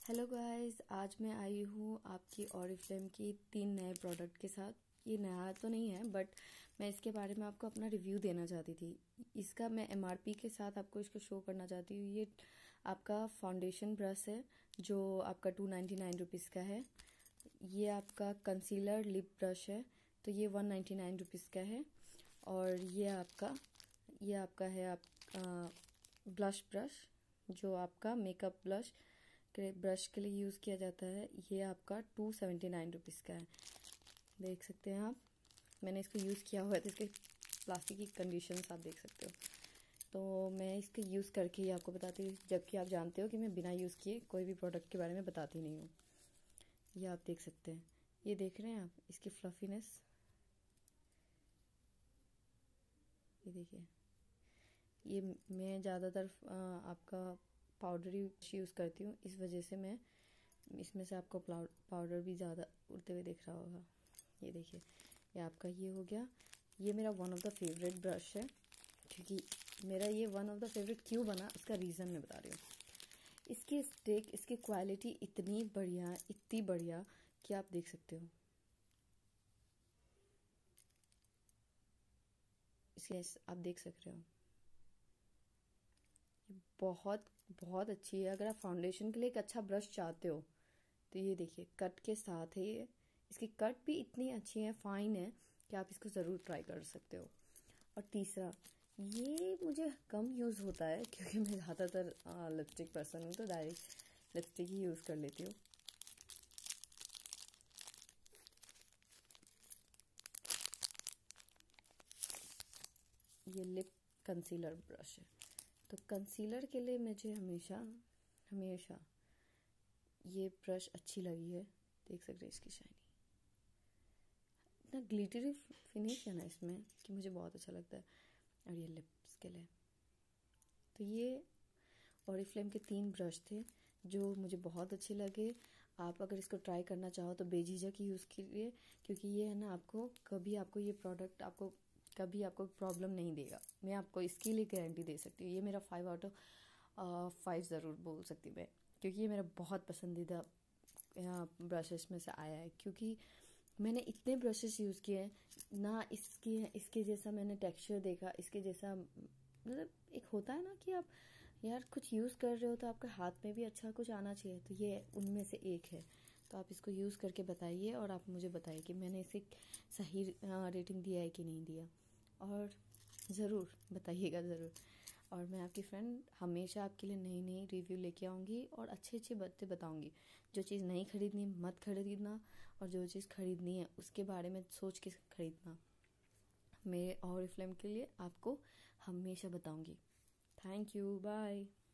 Hello guys, आज मैं आई हूँ आपकी ऑरिफ्लेम की 3 नए प्रोडक्ट के साथ। ये नया तो नहीं है बट मैं इसके बारे में आपको अपना रिव्यू देना चाहती थी। इसका मैं एमआरपी के साथ आपको इसको शो करना चाहती हूँ। ये आपका फाउंडेशन ब्रश है जो आपका 299 रुपीज़ का है। ये आपका कंसीलर लिप ब्रश है तो ये 199 रुपीज़ का है। और ये आपका है आप ब्लश ब्रश जो आपका मेकअप ब्रश के लिए यूज़ किया जाता है। ये आपका 279 रुपीज़ का है। देख सकते हैं आप, मैंने इसको यूज़ किया हुआ है तो इसके प्लास्टिक की कंडीशंस आप देख सकते हो। तो मैं इसके यूज़ करके ही आपको बताती हूँ, जबकि आप जानते हो कि मैं बिना यूज़ किए कोई भी प्रोडक्ट के बारे में बताती नहीं हूँ। ये आप देख सकते हैं, ये देख रहे हैं आप इसकी फ्लफीनेस, ये देखिए। ये मैं ज़्यादातर आपका पाउडरी यूज़ करती हूँ, इस वजह से मैं इसमें से आपको पाउडर भी ज़्यादा उड़ते हुए दिख रहा होगा। ये देखिए, ये आपका ये हो गया। ये मेरा one of the favourite brush है, क्योंकि मेरा ये वन ऑफ द फेवरेट क्यों बना उसका रीज़न मैं बता रही हूँ। इसकी स्टिक, इसकी क्वालिटी इतनी बढ़िया कि आप देख सकते हो। इसके आप देख सक रहे हो, बहुत बहुत अच्छी है। अगर आप फाउंडेशन के लिए एक अच्छा ब्रश चाहते हो तो ये देखिए, कट के साथ है ये। इसकी कट भी इतनी अच्छी है, फाइन है कि आप इसको ज़रूर ट्राई कर सकते हो। और तीसरा, ये मुझे कम यूज़ होता है क्योंकि मैं ज़्यादातर लिपस्टिक पर्सन हूँ तो डायरेक्ट लिपस्टिक ही यूज़ कर लेती हूँ। ये लिप कंसीलर ब्रश है। तो कंसीलर के लिए मुझे हमेशा ये ब्रश अच्छी लगी है। देख सकते हैं इसकी शाइनी, इतना ग्लिटरी फिनिश है ना इसमें कि मुझे बहुत अच्छा लगता है। और ये लिप्स के लिए तो ये ऑरिफ्लेम के 3 ब्रश थे जो मुझे बहुत अच्छे लगे। आप अगर इसको ट्राई करना चाहो तो बेझिझक ही यूज़ कीजिए, क्योंकि ये है ना, आपको ये प्रोडक्ट कभी आपको प्रॉब्लम नहीं देगा। मैं आपको इसके लिए गारंटी दे सकती हूँ। ये मेरा 5 आउट ऑफ 5 ज़रूर बोल सकती मैं, क्योंकि ये मेरा बहुत पसंदीदा ब्रशेस में से आया है। क्योंकि मैंने इतने ब्रशेस यूज़ किए हैं ना, इसके जैसा मैंने टेक्सचर देखा, इसके जैसा मतलब एक होता है ना कि आप यार कुछ यूज़ कर रहे हो तो आपके हाथ में भी अच्छा कुछ आना चाहिए, तो ये उनमें से एक है। तो आप इसको यूज़ करके बताइए और आप मुझे बताइए कि मैंने इसे सही रेटिंग दिया है कि नहीं दिया, और ज़रूर बताइएगा ज़रूर। और मैं आपकी फ्रेंड हमेशा आपके लिए नई नई रिव्यू लेके आऊँगी और अच्छी बातें बताऊँगी। जो चीज़ नहीं खरीदनी मत खरीदना, और जो चीज़ खरीदनी है उसके बारे में सोच के खरीदना। मेरे ऑरिफ्लेम के लिए आपको हमेशा बताऊँगी। Thank you, bye.